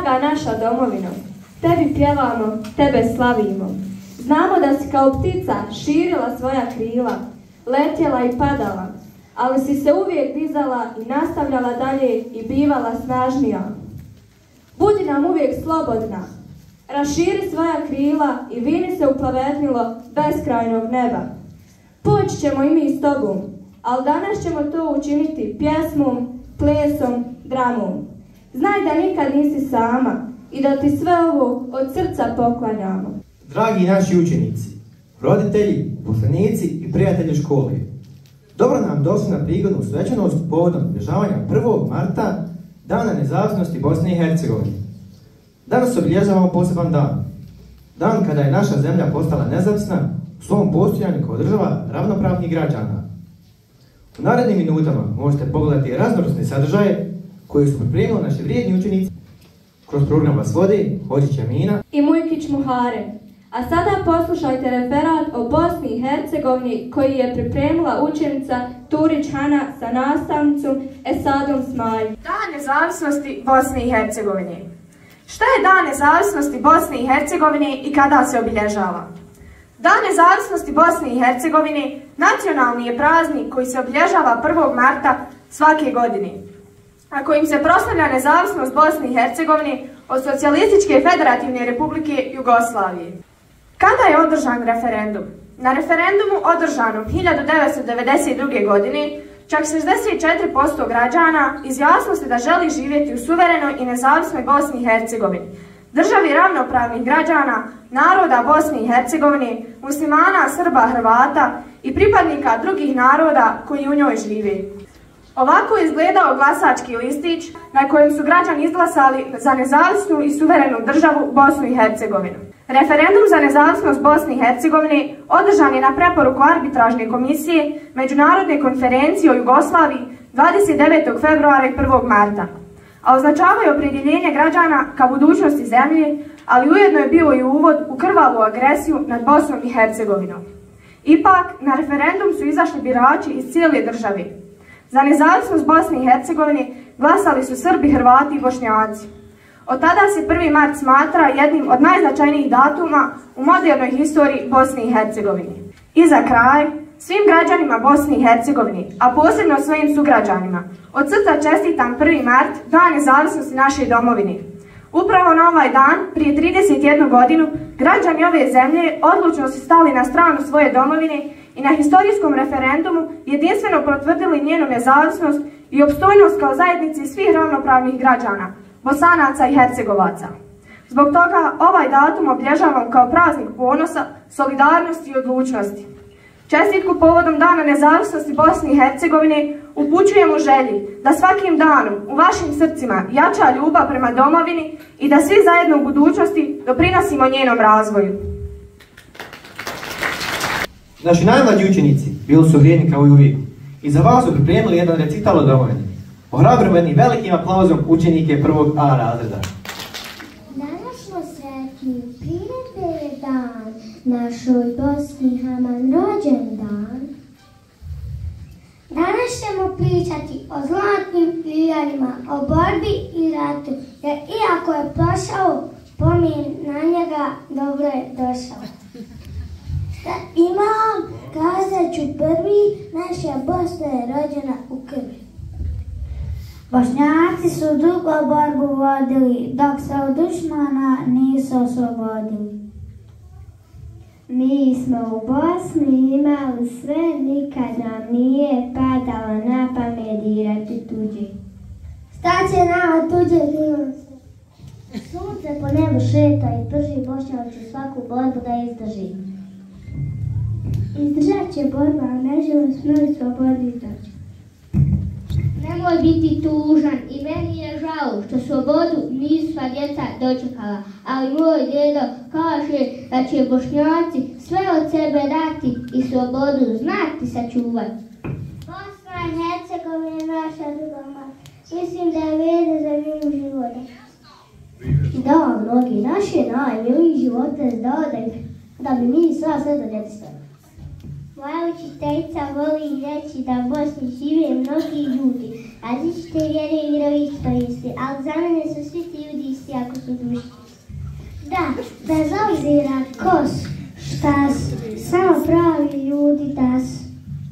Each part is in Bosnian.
velika naša domovino, tebi pjevamo, tebe slavimo. Znamo da si kao ptica širila svoja krila, letjela i padala, ali si se uvijek dizala i nastavljala dalje i bivala snažnija. Budi nam uvijek slobodna, raširi svoja krila i vini se u plavetnilo beskrajnog neba. Poći ćemo i mi s tobom, ali danas ćemo to učiniti pjesmom, plesom, dramom. Znaj da nikad nisi sama i da ti sve ovo od srca poklanjamo. Dragi naši učenici, roditelji, poslanici i prijatelji škole, dobro nam došli na prigodnu svečanost povodom obilježavanja 1. marta, Dana nezavisnosti Bosne i Hercegovine. Danas obilježavamo poseban dan. Dan kada je naša zemlja postala nezavisna u svom postojanju kao država ravnopravnih građana. U narednim minutama možete pogledati raznovrsne sadržaje koje su pripremili naši vrijedni učenici. Kroz program vas vodi Hođić Amina i Mujkić Muharem. A sada poslušajte referat o Bosni i Hercegovini koji je pripremila učenica Turić Hana sa nastavnicom Esadom Smaj. Dan nezavisnosti Bosne i Hercegovine. Šta je Dan nezavisnosti Bosne i Hercegovine i kada se obilježava? Dan nezavisnosti Bosne i Hercegovine nacionalni je praznik koji se obilježava 1. marta svake godine, a kojim se proslavlja nezavisnost Bosne i Hercegovine od Socijalističke Federativne Republike Jugoslavije. Kada je održan referendum? Na referendumu održanom 1992. godine čak 64% građana izjasnilo se da želi živjeti u suverenoj i nezavisnoj Bosni i Hercegovini, državi ravnopravnih građana, naroda Bosne i Hercegovine, muslimana, Srba, Hrvata i pripadnika drugih naroda koji u njoj žive. Ovako je izgledao glasački listić na kojem su građani izglasali za nezavisnu i suverenu državu Bosnu i Hercegovinu. Referendum za nezavisnost Bosne i Hercegovine održan je na preporuku Arbitražne komisije Međunarodne konferencije o Jugoslaviji 29. februara i 1. marta, a označavaju opredjeljenje građana ka budućnosti zemlje, ali ujedno je bio i uvod u krvavu agresiju nad Bosnom i Hercegovinom. Ipak, na referendum su izašli birači iz cijele države. Za nezavisnost Bosne i Hercegovine glasali su Srbi, Hrvati i Bošnjaci. Od tada se 1. mart smatra jednim od najznačajnijih datuma u modernoj historiji Bosne i Hercegovine. I za kraj, svim građanima Bosne i Hercegovine, a posebno svojim sugrađanima, od srca čestitam 1. mart, Dan nezavisnosti naše domovine. Upravo na ovaj dan, prije 31 godinu, građani ove zemlje odlučno su stali na stranu svoje domovine i na historijskom referendumu jedinstveno potvrdili njenu nezavisnost i opstojnost kao zajednici svih ravnopravnih građana, Bosanaca i Hercegovaca. Zbog toga ovaj datum obilježavam kao praznik ponosa, solidarnosti i odlučnosti. Čestitku povodom Dana nezavisnosti Bosne i Hercegovine upućujem u želji da svakim danom u vašim srcima jača ljubav prema domovini i da svi zajedno u budućnosti doprinosimo njenom razvoju. Naši najmlađi učenici bili su vrijedni kao i uvijek i za vas su pripremili jedan recital o domovini. Ohrabrimo jednim velikim aplauzom učenike 1. A razreda. Danas smo sretni, priredbe je dan, našoj Bosni Haman rođendan. Danas ćemo pričati o zlatnim iljarima, o borbi i ratu, jer iako je prošao, pomin na njega dobro je došao. Šta imam, kazat ću prvi, naša Bosna je rođena u krvi. Bošnjaci su dugo borbu vodili, dok se od dušmana nisu oslobodili. Mi smo u Bosni imali sve, nikad nam nije padalo na pamet dirati tuđi. Šta će nama tuđe krivnice? Sunce po nebu šeta i prži, Bošnjak će svaku borbu da izdrži. Izdržat će borba, a ne žele smrli slobodi izdrži. Nemoj biti tužan i meni je žao što slobodu nisu sva djeca dočekala, ali moj djedo kaže da će Bošnjaci sve od sebe dati i slobodu znati sačuvati. Bosna i Hercegovina je naša druga mati, mislim da je vrijedna za nju života. Da, mnogi naši najmiliji živote dao da bi mi sva sve do djetstva. Moja učiteljica voli reći da u Bosni žive mnogi ljudi, različite vjere i vjeroispovijesti, ali za mene su svi ti ljudi isti ako su duši. Da, bez obzira ko su, šta su, samo pravi ljudi da su.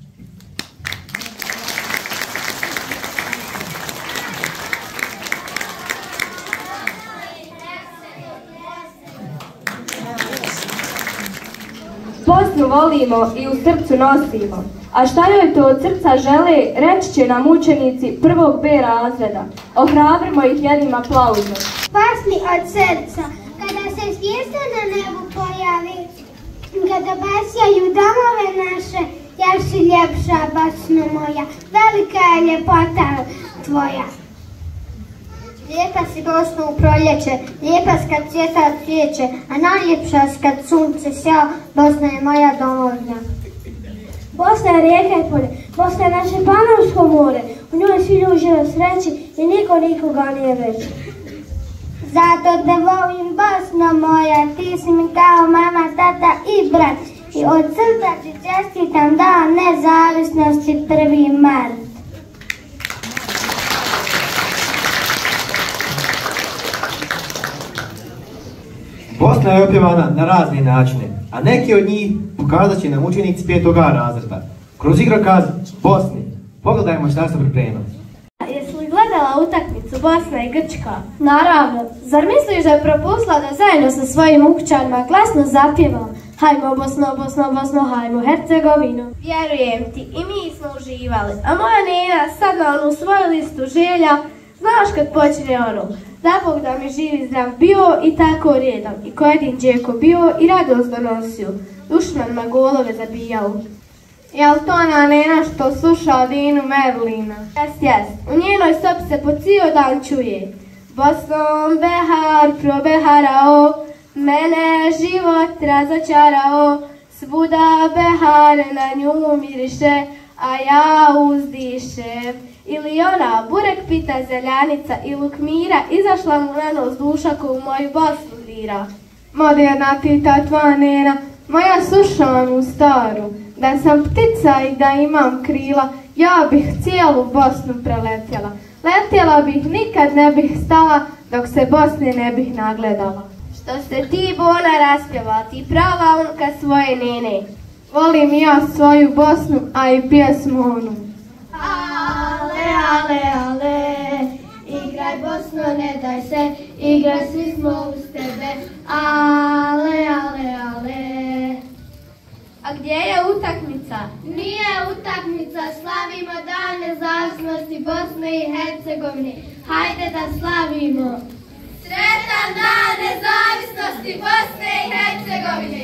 Bosnu volimo i u srcu nosimo, a šta joj to od srca žele, reći će nam učenici prvog B razreda. Ohrabrimo ih jednim aplauzom. Bosni od srca, kada se zvijezda na nebu pojavi, kada basjaju domove naše, ja si ljepša, Bosno moja, velika je ljepota tvoja. Lijepa si Bosno u proljeće, lijepa si kad cvjeta cvijeće, a najljepša si kad sunce sja, Bosna je moja domovina. Bosna je rijeka i polje, Bosna je naše Panonsko more, u njoj svi ljudi žive sreći i niko nikoga nije veći. Zato te volim Bosno moja, ti si mi kao mama, tata i brat, i od srca ti čestitam dan nezavisnosti 1. mart. Bosna je opjevana na razne načine, a neki od njih pokazat će nam učenici 5. razreda. Kroz igrokaz Bosni. Pogledajmo šta su pripremili. Jesi li gledala utakmicu Bosna i Grčka? Naravno. Zar misliš da je propustila da zajedno sa svojim ukućanima glasno zapjevala hajmo Bosno, Bosno, Bosno, hajmo Hercegovinu? Vjerujem ti, i mi smo uživali. A moja nena sad na onu svoju listu želja, znaš kad počne ono, da Bog da mi živi zdrav bio i tako redom, i ko jedin džeko bio i radost donosio, dušmanima golove zabijao. Jel to ona nena što sluša Dinu Merlina? Jes. U njenoj sobi se po cijel dan čuje. Bosnom behar probeharao, mene život razočarao, svuda behar na nju miriše, a ja uzdišem. Ili ona, burek pita zeljanica i luk mira, izašla mu na nos duša ko u moju Bosnu dira. Moderna ti ta tva nena, moja slušanu staru, da sam ptica i da imam krila, ja bih cijelu Bosnu preletjela. Letjela bih, nikad ne bih stala, dok se Bosne ne bih nagledala. Što se ti Bona raspjeva, ti prava unuka svoje nene. Volim ja svoju Bosnu, a i pjesmu onu. Ale, ale, ale, igraj Bosno, ne daj se, igraj, svi smo uz tebe. Ale, ale, ale. A gdje je utakmica? Nije utakmica, slavimo dan nezavisnosti Bosne i Hercegovine. Hajde da slavimo. Sretan dan nezavisnosti Bosne i Hercegovine.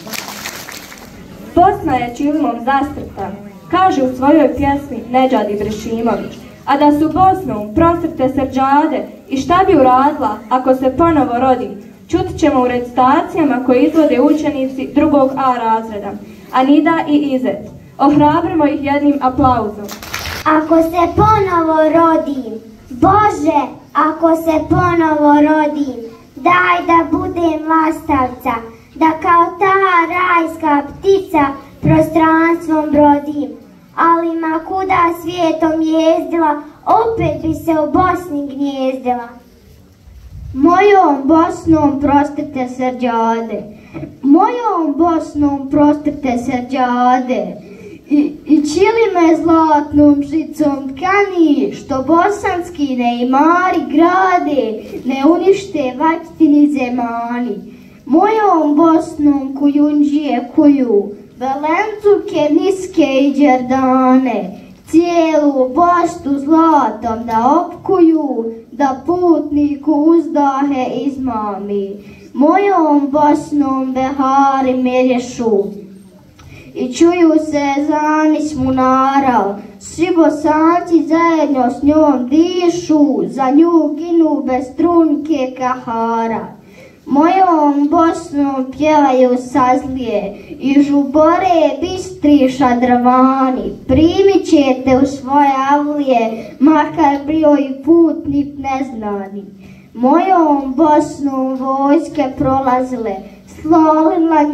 Bosna je ćilimom zastrta, kaže u svojoj pjesmi Nedžad Ibrešimović. A da su Bosnom prostrte srđade i šta bi uradila ako se ponovo rodi, čut ćemo u recitacijama koje izvode učenici 2. A razreda, Anida i Izet. Ohrabrimo ih jednim aplauzom. Ako se ponovo rodim, Bože, ako se ponovo rodim, daj da budem lastavca, da kao ta rajska ptica prostranstvom brodim. Ali ma kuda svijetom jezdila, opet bi se u Bosni gnjezdila. Mojom Bosnom prostrte srđade, mojom Bosnom prostrte srđade, i čili me zlatnom žicom tkani, što bosanski neimari grade, ne unište vaćtini zemani. Mojom Bosnom kujundžije kuju, velencuke niske i đerdane, cijelu Bosnu zlatom da opkuju, da putniku uzdahe izmami. Mojom Bosnom behari mirješu i čuju se zvani smunara, svi Bosanci zajedno s njom dišu, za nju ginu bez trunke kahara. Mojom Bosnom pjevaju sazlije i žubore bistri šadravani, primit ćete u svoje avlije, makar bio i putnik neznani. Mojom Bosnom vojske prolazile,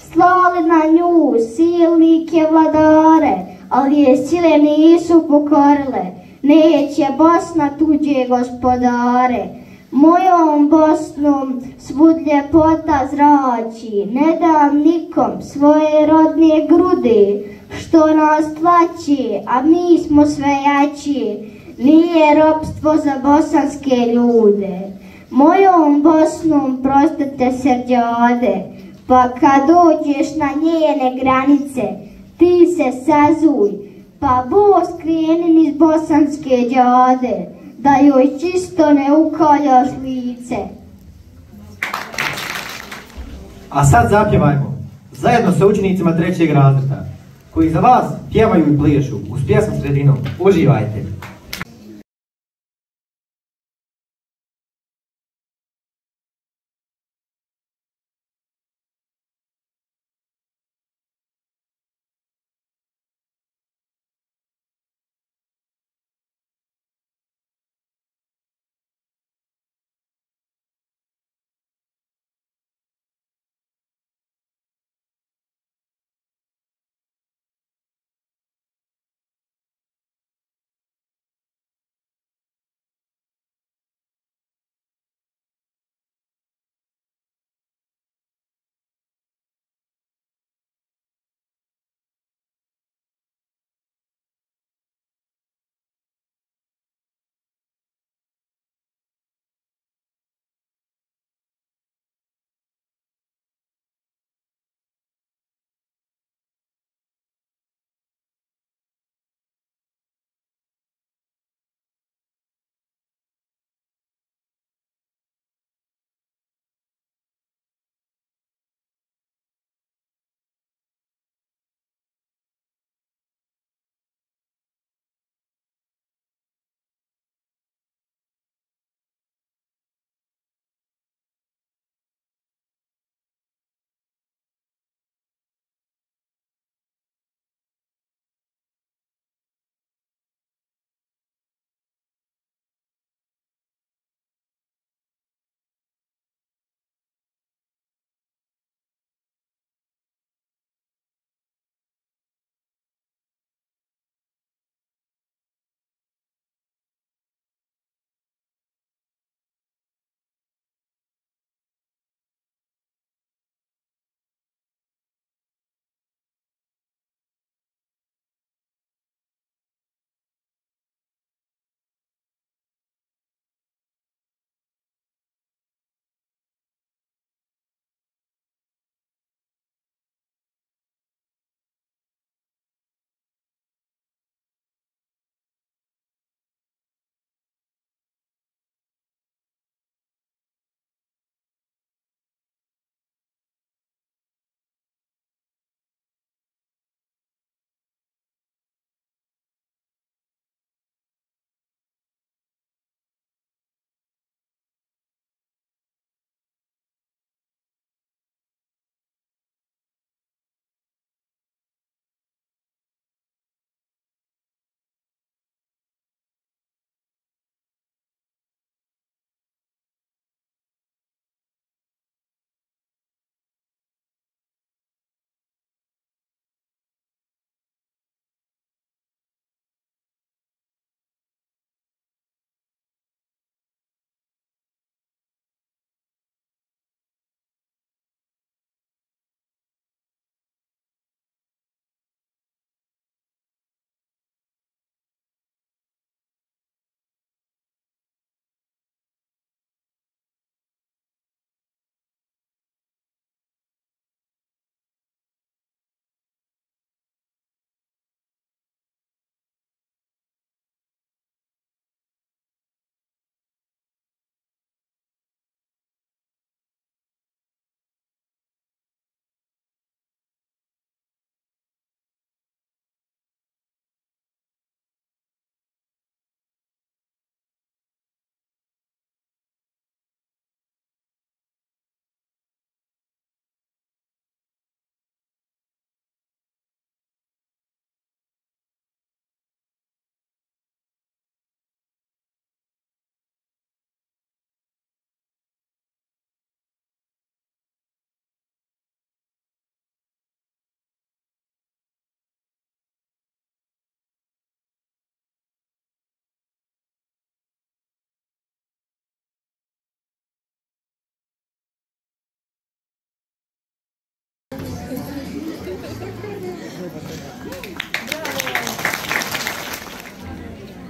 slali na nju silnike vladare, ali je sile nisu pokorile, neće Bosna tuđe gospodare. Mojom Bosnom svud ljepota zrači, ne dam nikom svoje rodne grude, što nas tlači, a mi smo sve jači, nije ropstvo za bosanske ljude. Mojom Bosnom prostite srđade, pa kad dođeš na njene granice, ti se sazuj, pa Bos kreni niz bosanske đade, da joj čisto ne ukaljaš lice. A sad zapjevajmo, zajedno sa učenicima 3. razreda, koji za vas pjevaju i pliješu uz pjesmu sredinom. Uživajte!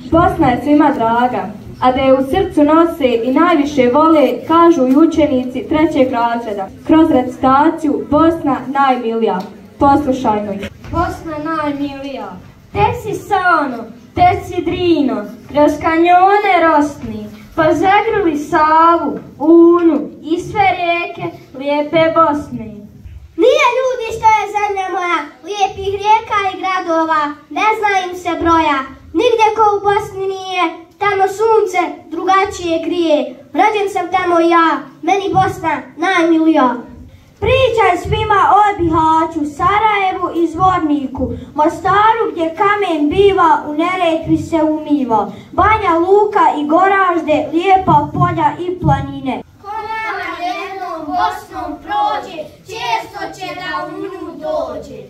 Bosna je svima draga, a da je u srcu nose i najviše vole, kažu i učenici 3. razreda. Kroz recitaciju Bosna najmilija. Poslušajmo ih. Bosna najmilija, te si Sano, te si Drino, kroz kanjone rosni, pa zagrli Savu, Unu i sve rijeke lijepe Bosne. Nije ljudi što je zemlja moja, lijepih rijeka i gradova, ne zna im se broja. Nigdje ko u Bosni nije, tamo sunce drugačije krije. Rođen sam tamo ja, meni Bosna najmilija. Pričaj svima o Bihaću, Sarajevu i Zvorniku, Mostaru gdje kamen biva, u Neretvi se umiva, Banja Luka i Goražde, lijepa polja i planine. Ko nama jednom Bosnom prođe, često će da u nju dođe.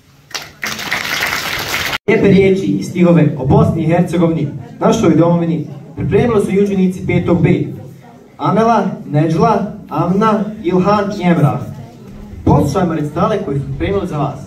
Lijepe riječi i stihove o Bosni i Hercegovini, našoj domovini, pripremili su i učenici 5. B. Amela, Neđla, Amna, Ilhan i Emrah. Poslušajmo recitale koji su pripremili za vas.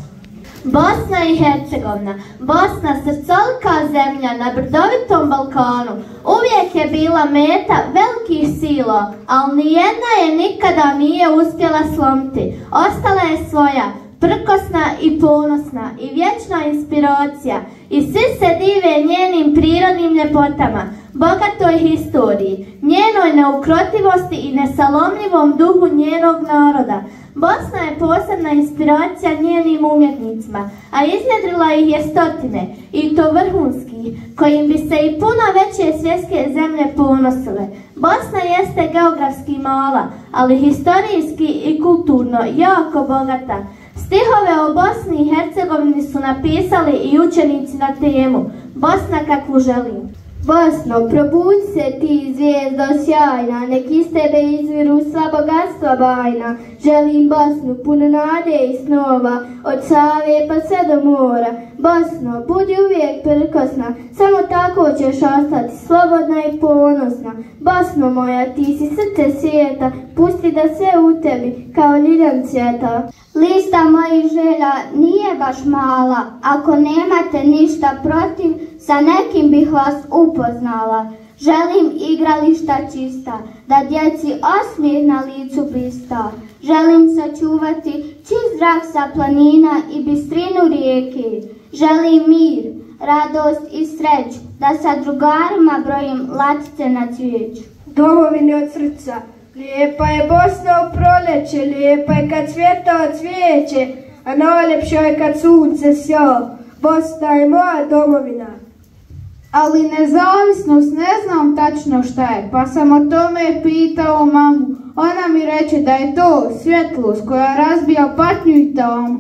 Bosna i Hercegovina, Bosna srcolika zemlja na brdovitom Balkanu, uvijek je bila meta velikih sila, ali nijedna je nikada nije uspjela slomiti. Ostala je svoja, prkosna i ponosna i vječna inspiracija i svi se dive njenim prirodnim ljepotama, bogatoj historiji, njenoj neukrotivosti i nesalomljivom duhu njenog naroda. Bosna je posebna inspiracija njenim umjetnicima, a iznjedrila ih je stotine, i to vrhunskih, kojim bi se i puno veće svjetske zemlje ponosile. Bosna jeste geografski mala, ali historijski i kulturno jako bogata. Stihove o Bosni i Hercegovini su napisali i učenici na temu Bosna kakvu želim. Bosno, probudi se ti zvijezdo sjajna, nek iz tebe izviru sva bogatstva bajna. Želim Bosnu punu nade i snova, od Save pa sve do mora. Bosno, budi uvijek prkosna, samo tako ćeš ostati slobodna i ponosna. Bosno moja, ti si srce svijeta, pusti da sve u tebi kao ljiljan cvjeta. Lista mojih želja nije baš mala, ako nemate ništa protiv, sa nekim bih vas upoznala. Želim igrališta čista, da djeci osmijeh na licu blista. Želim sačuvati čist zrak sa planina i bistrinu rijeke. Želim mir, radost i sreću, da sa drugarima brojim latice na cvijeću. Domovini od srca, lijepa je Bosna u proljeće, lijepa je kad cvjeta cvijeće, a najljepša je kad sunce sja. Bosna je moja domovina. Ali nezavisnost ne znam tačno šta je, pa sam o tome pitao mamu. Ona mi reče da je to svjetlost koja razbija patnju i tamu.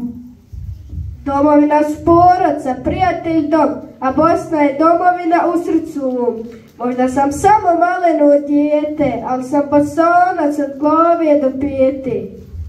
Domovina su porodca, prijatelj dom, a Bosna je domovina u srcu mom. Možda sam samo maleno dijete, ali sam bosonac od glave do pete.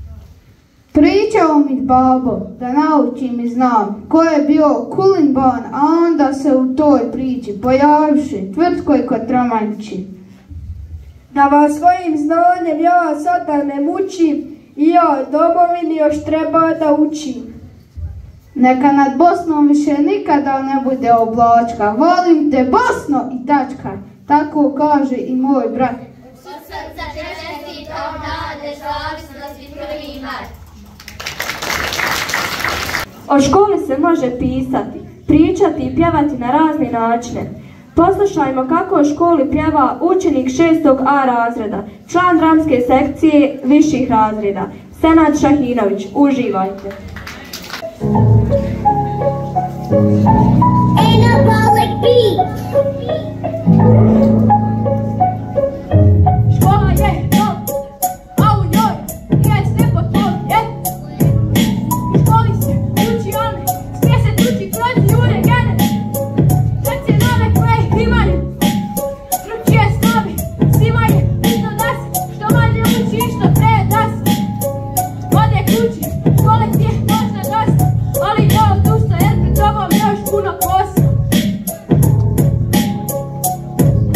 Pričao mi babo da naučim i znam ko je bio Kulin ban, a onda se u toj priči pojavivši Tvrtko i Kotromanići. Da vas svojim znanjem ja sada ne mučim i ja domovini još treba da učim. Neka nad Bosnom više nikada ne bude oblačka. Volim te Bosno i tačka. Tako kaže i moj brat. Od srca čestitam dan nezavisnosti 1. mart. O školi se može pisati, pričati i pjevati na razne načine. Poslušajmo kako o školi pjeva učenik 6. A razreda, član dramske sekcije viših razreda, Senad Šahinović. Uživajte! Ain't no ball like beat. Škola je to, a u njoj je sve po tom, je? U školi se uči one, smije se tuči kroz ljude gene. Srce nove koje imaju, drugčije snove, svima je bitno da se što manje uči i što pre da se ode kući, škole ti je možda dosta, ali ne odusta jer pred tobom još puno posla.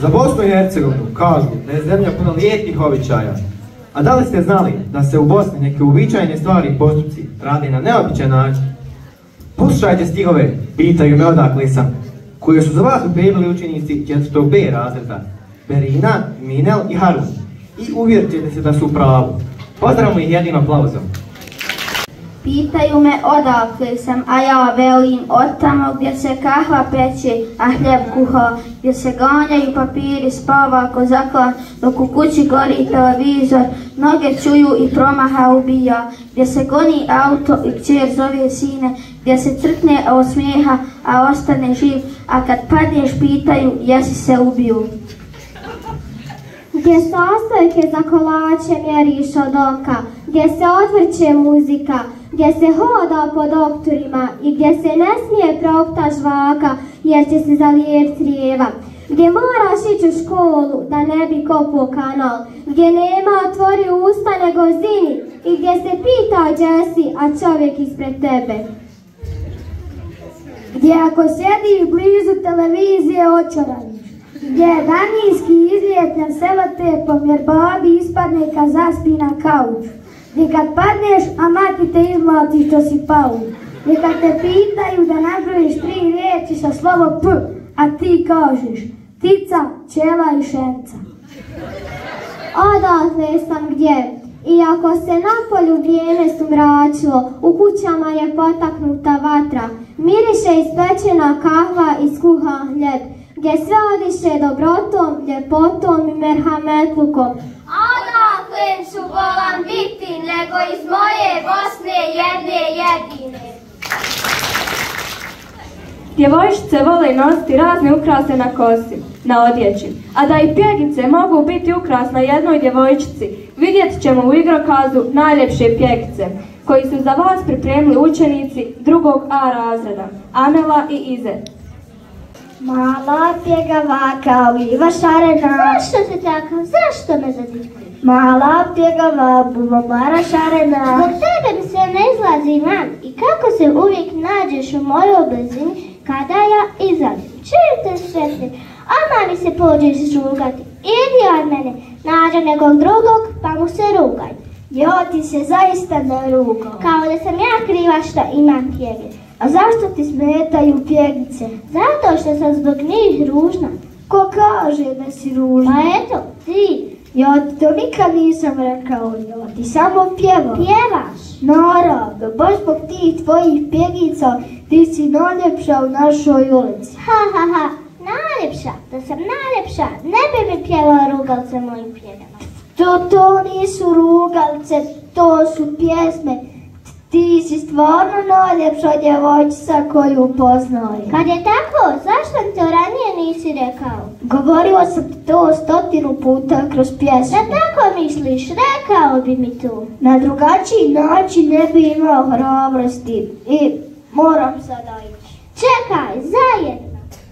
Za Bosnu i Hercegovinu kažu da je zemlja puna lijepih običaja. A da li ste znali da se u Bosni neke uobičajene stvari i postupci radi na neobičan način? Poslušajte stihove Pitaju me odakle sam, koje su za vas pripremili učenici 4. B razreda Berina, Minel i Harun. I uvjerit ćete se da su u pravu. Pozdravimo ih jednim aplauzom. Pitaju me odakle sam, a ja velim od tamo gdje se kahva peče, a hljeb kuha, gdje se ganjaju papiri, spava ko zaklan, dok u kući gori televizor, noge čuju i promaha ubija, gdje se goni auto i kćer zove sine, gdje se crkne od smijeha, a ostane živ, a kad padneš pitaju jesi se ubiju. Gdje sastojke za kolače mjeriš od oka, gdje se odvrće muzika, gdje se hoda po doktorima i gdje se ne smije prokta žvaka jer će se zalijep crijeva, gdje moraš ići u školu da ne bi kopao kanal, gdje nema otvori usta nego zini i gdje se pita gdje si, a čovjek ispred tebe. Gdje ako sjedi blizu televizije očaraniš, gdje je danijski izlijepljen selotepom jer babi ispadne kad zaspi na kauču, gdje kad padneš, a mati te izmlati što si pao, gdje kad te pitaju da nabrojiš 3 riječi sa slovo P, a ti kažeš ptica, pčela i šenca. Odatle sam gdje, i ako se na polju vrijeme sumračilo, u kućama je potaknuta vatra, miriše ispečena kahva i skuhan hljeb, gdje sve odiše dobrotom, ljepotom i merhametlukom. Odakle ću volam biti, nego iz moje Bosne jedne jedine. Djevojčice vole nositi razne ukrase na kosi, na odjeći, a da i pjegice mogu biti ukras na jednoj djevojčici, vidjet ćemo u igrokazu Najljepše pjegice, koji su za vas pripremili učenici 2. A razreda, Amela i Ize. Mala pjegava oliva šarena. Zašto si takav? Zašto me zadivkuješ? Mala pjegava bubamara šarena. Zbog tebe mi se ne izlazi van i kako se uvijek nađeš u mojoj blizini kada ja izađem. Čujem te sretni, ama mi se pođeš žugati. Idi od mene, nađi nekog drugog pa mu se rugaj. Ja ti se zaista ne rugam. Kao da sam ja kriva što imam pjege. A zašto ti smetaju pjegice? Zato što sam zbog njih ružna. Ko kaže da si ružna? Pa eto, ti. Ja ti to nikad nisam rekao, ja ti samo pjevam. Pjevaš? Naravno, baš zbog tih tvojih pjegica ti si najljepša u našoj ulici. Ha ha ha, najljepša, da sam najljepša, ne bi mi pjevala rugalce mojim pjegama. To nisu rugalce, to su pjesme. Ti si stvarno najljepša djevojčica koju poznaju. Kad je tako, zašto mi to ranije nisi rekao? Govorila sam ti to 100 puta kroz pjesmu. Da tako misliš, rekao bi mi to. Na drugačiji način ne bi imao hrabrosti i moram sada ići. Čekaj, zajedno.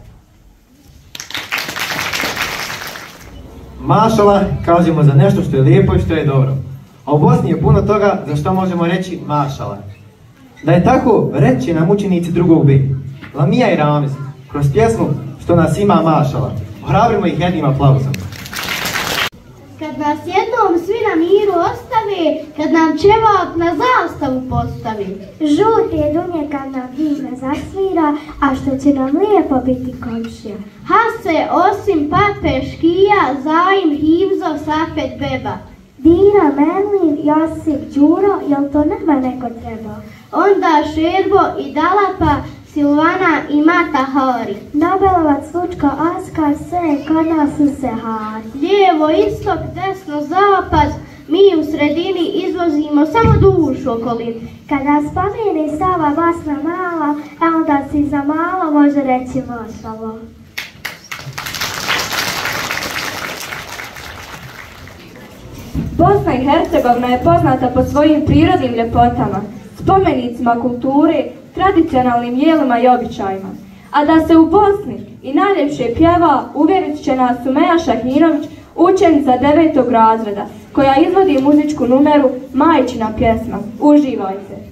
Mašala kažemo za nešto što je lijepo i što je dobro. A u Bosni je puno toga za što možemo reći mašala. Da je tako, reći nam učenici 2. B. Lamija i Ramiz, kroz pjesmu Što nas ima mašala. Ohrabrimo ih jednim aplauzom. Kad nas jednom svi na miru ostave, kad nam ćevap na zastavu postavi. Žuti je dunje kad nam vime zasvira, a što će nam lijepo biti komšija. Hase osim pape škija, zaim hivzo sapet beba. Dina, Merlin, Josip, Đuro, jel to nama neko treba? Onda Šerbo i Dalapa, Silvana i Mata Hari. Nobelovac, Lučko, Oskar, sve kod nas u Sehari. Lijevo, istok, desno, zapad, mi u sredini izvozimo samo dušu okolini. Kad nas spomeni Sava Bosna mala, onda si za malo može reći mašalo. Bosna i Hercegovina je poznata po svojim prirodnim ljepotama, spomenicima kulture, tradicionalnim jelima i običajima. A da se u Bosni i najljepše pjeva, uvjerit će nas Sumeja Šahinović, učenica 9. razreda, koja izvodi muzičku numeru Majčina pjesma. Uživajte!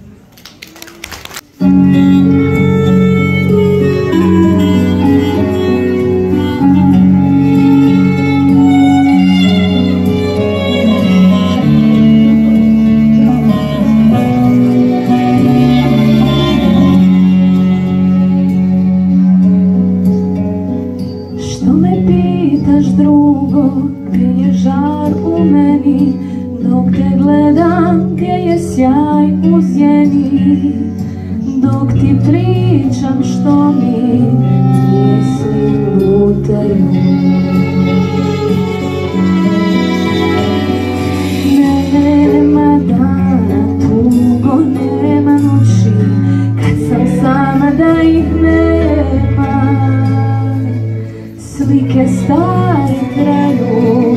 pričam što mi misli lutaju. Nema dana, tugo nema noći, kad sam sama da ih nema. Slike stare traju,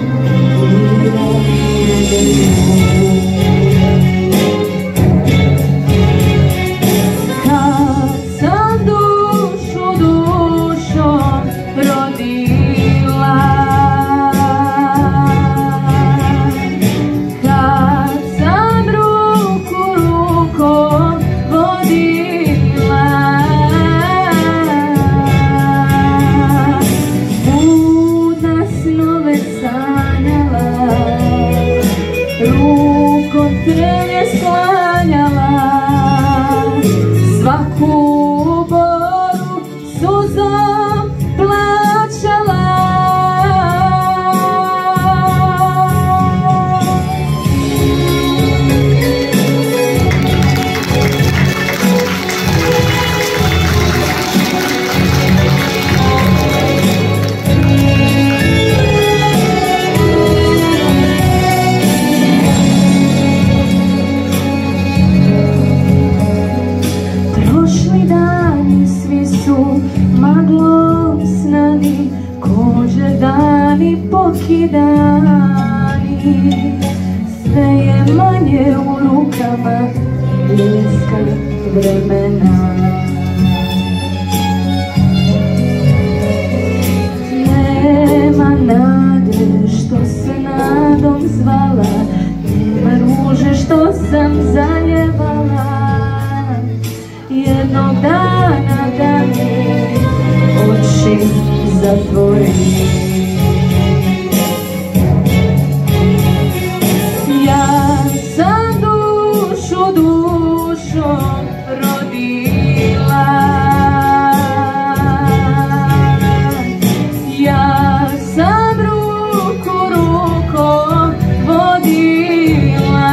kad sam dušu dušom rodila, kad sam ruku rukom vodila, budna snove sanjala, rukom te sklanjala, svaku boru suzom plaćala. Prošli dani svi su maglom snani, kođe dani pokidani, sve je manje u rukama bliska vremena. Nema nade što se nadom zvala, nema ruže što sam zaljevala, jednog dana da mi oči zatvori. Ja sam dušu dušom rodila, ja sam ruku rukom vodila,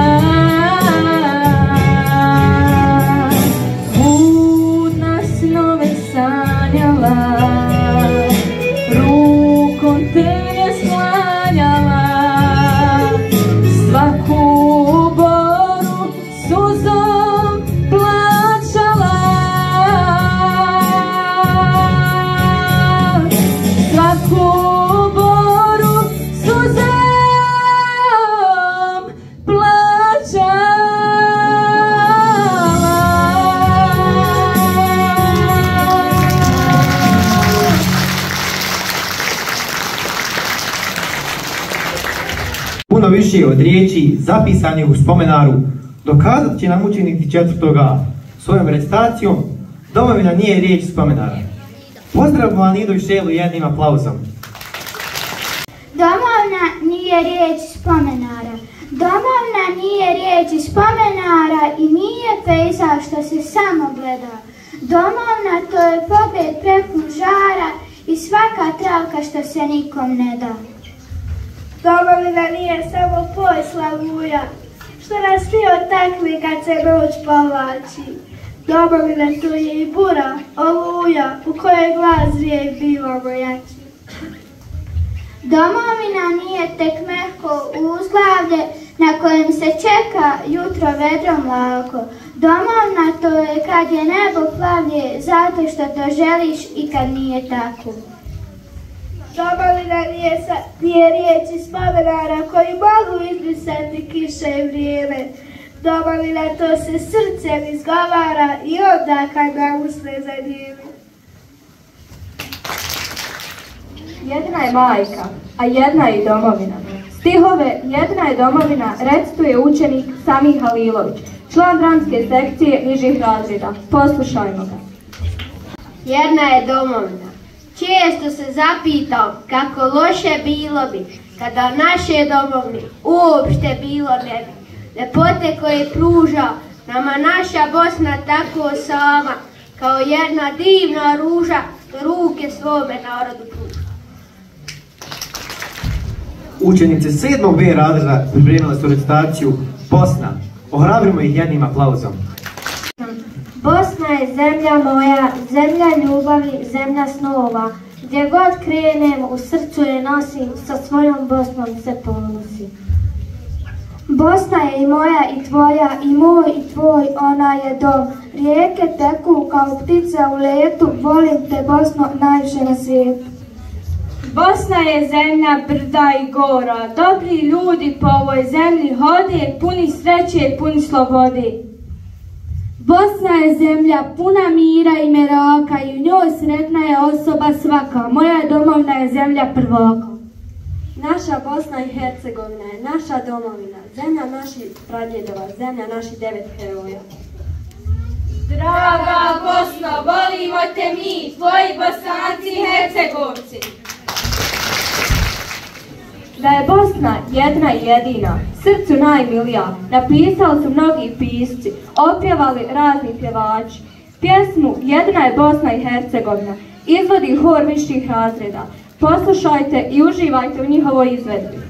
budna snove sanjala, rukom te sklanjala, svaku boru suzom plaćala, svaku boru suzom plaćala. Puno više od riječi zapisanih u spomenaru dokazat će nam učenici 4. svojom recitacijom Domovina nije riječ spomenara. Pozdravimo Anidu i Šelu jednim aplauzom. Domovina nije riječ spomenara. Domovina nije riječ spomenara i nije pejzaž što se samo gleda. Domovina to je pogled prepun žara i svaka travka što se nikom ne da. Domovina nije samo poj slavuja, što nas svi otakli kad se noć povlači. Domovina to je i bura, oluja, u kojoj glas rijek bivamo jači. Domovina nije tek mehko uzglavlje na kojem se čeka jutro vedrom lako. Domovina to je kad je nebo plavlje zato što to želiš i kad nije tako. Domovina nije riječi spomenara koji mogu izbrisati kiše i vrijeme. Domovina to se srcem izgovara i onda kad nam usne za njimi. Jedna je majka, a jedna je i domovina. Stihove Jedna je domovina recituje učenik Samir Halilović, član dramske sekcije nižih razreda. Poslušajmo ga. Jedna je domovina. Često se zapitao kako loše bilo bi kada naše domovine uopšte bilo ne bi. Lepote koje pruža nama naša Bosna tako sama, kao jedna divna ruža ruke svome narodu pruža. Učenice 7. B razreda pripremile su recitaciju Bosna. Ohrabrimo ih jednim aplauzom. Bosna je zemlja moja, zemlja ljubavi, zemlja snova. Gdje god krenem, u srcu je nosim, sa svojom Bosnom se ponosim. Bosna je i moja i tvoja, i moj i tvoj, ona je dom. Rijeke teku kao ptice u letu, volim te Bosno najviše na svijetu. Bosna je zemlja brda i gora, dobri ljudi po ovoj zemlji hode, puni sreće i puni slobode. Bosna je zemlja puna mira i meraka i u njoj sretna je osoba svaka, moja domovina je zemlja prvaka. Naša Bosna i Hercegovina je naša domovina, zemlja naših pradjedova, zemlja naših 9 heroja. Draga Bosno, volimo te mi, tvoji Bosanci i Hercegovci. Da je Bosna jedna i jedina, srcu najmilija, napisali su mnogi pisci, opjevali razni pjevači. Pjesmu Jedna je Bosna i Hercegovina izvodi hor viših razreda. Poslušajte i uživajte u njihovoj izvedbi.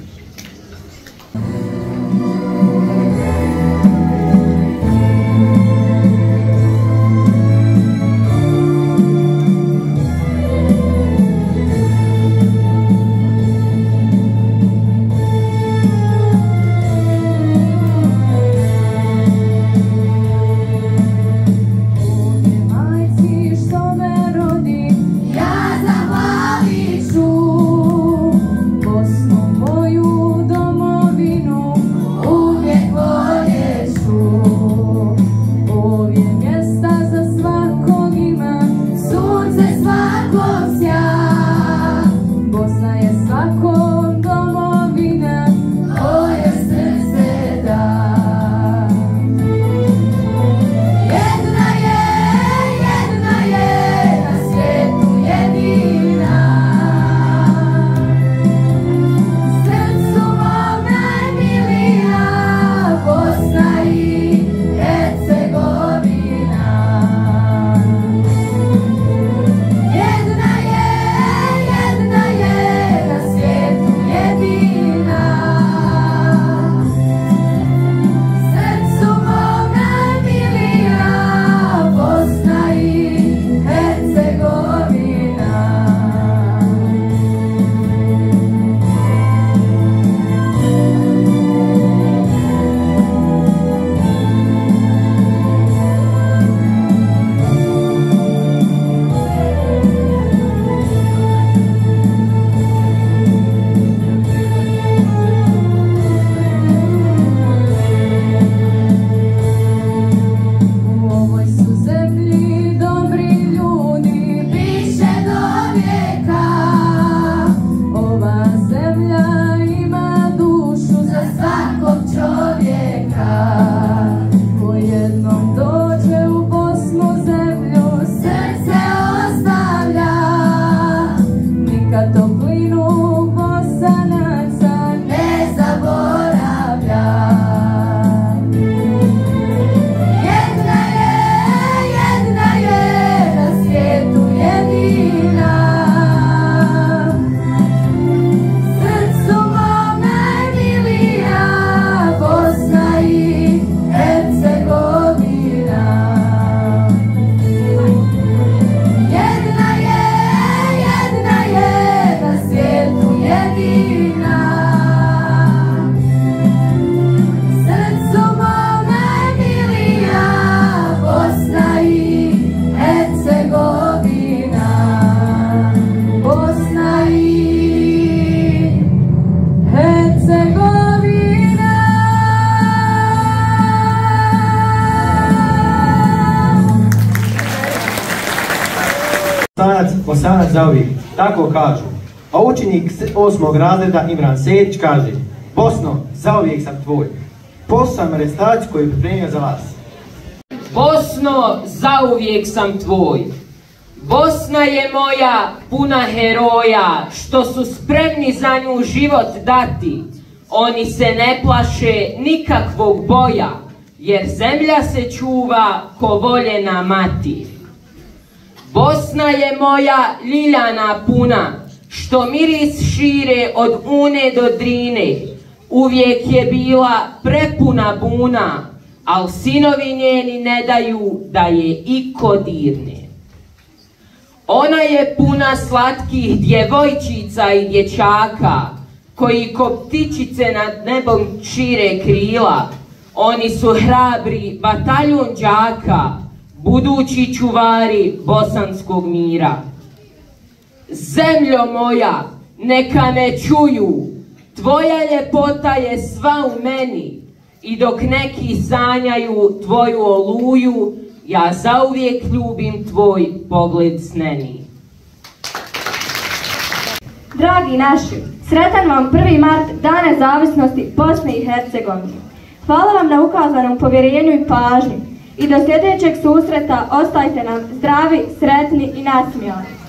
Bosanac zauvijek, tako kažu. A učenik 8. razreda Imran Sejdić kaže: Bosno, zauvijek sam tvoj. Posam recitaciju koju je pripremio za vas. Bosno, zauvijek sam tvoj. Bosna je moja puna heroja, što su spremni za nju život dati. Oni se ne plaše nikakvog boja, jer zemlja se čuva ko voljena mati. Bosna je moja ljiljana puna, što miris šire od Une do Drine. Uvijek je bila prepuna buna, al sinovi njeni ne daju da je iko dirne. Ona je puna slatkih djevojčica i dječaka, koji ko ptičice nad nebom šire krila. Oni su hrabri bataljun đaka, budući čuvari bosanskog mira. Zemljo moja, neka me čuju, tvoja ljepota je sva u meni, i dok neki sanjaju tvoju oluju, ja zauvijek ljubim tvoj pogled sneni. Dragi naši, sretan vam 1. mart, Dan nezavisnosti Bosne i Hercegovine. Hvala vam na ukazanom povjerenju i pažnji i do sljedećeg susreta ostajte nam zdravi, sretni i nasmijani.